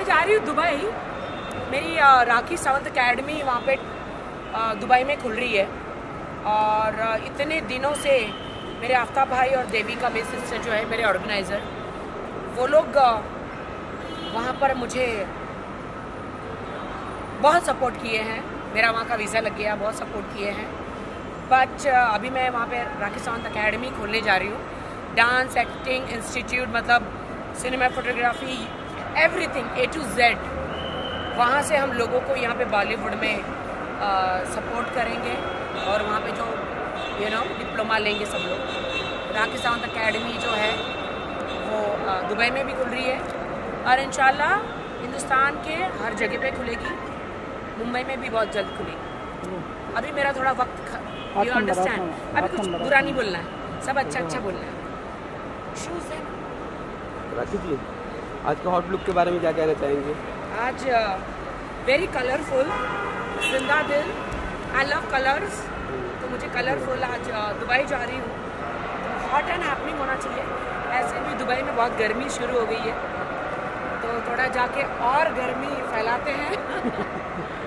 मैं जा रही हूँ दुबई। मेरी राखी सावंत अकेडमी वहाँ पे दुबई में खुल रही है और इतने दिनों से मेरे आफ्ताब भाई और देविका मेरी सिस्टर जो है मेरे ऑर्गेनाइज़र, वो लोग वहाँ पर मुझे बहुत सपोर्ट किए हैं। मेरा वहाँ का वीज़ा लग गया, बहुत सपोर्ट किए हैं। बट अभी मैं वहाँ पे राखी सावंत अकेडमी खोलने जा रही हूँ। डांस एक्टिंग इंस्टीट्यूट, मतलब cinema photography, everything A to Z। वहाँ से हम लोगों को यहाँ पे बॉलीवुड में सपोर्ट करेंगे और वहाँ पे जो डिप्लोमा लेंगे सब लोग। राखी सावंत अकेडमी जो है वो दुबई में भी खुल रही है और इंशाल्लाह हिंदुस्तान के हर जगह पे खुलेगी। मुंबई में भी बहुत जल्द खुलेगी। अभी मेरा थोड़ा वक्त, यू अंडरस्टैंड, अभी कुछ बुरा नहीं बोलना है, सब अच्छा बोलना है। शूज़ है राखी जी, आज का हॉट लुक के बारे में क्या कहना चाहेंगे? आज वेरी कलरफुल, जिंदा दिल, आई लव कलर्स। तो मुझे कलरफुल आज दुबई जा रही हूँ, तो हॉट एंड हैपनिंग होना चाहिए। ऐसे भी दुबई में बहुत गर्मी शुरू हो गई है, तो थोड़ा जाके और गर्मी फैलाते हैं।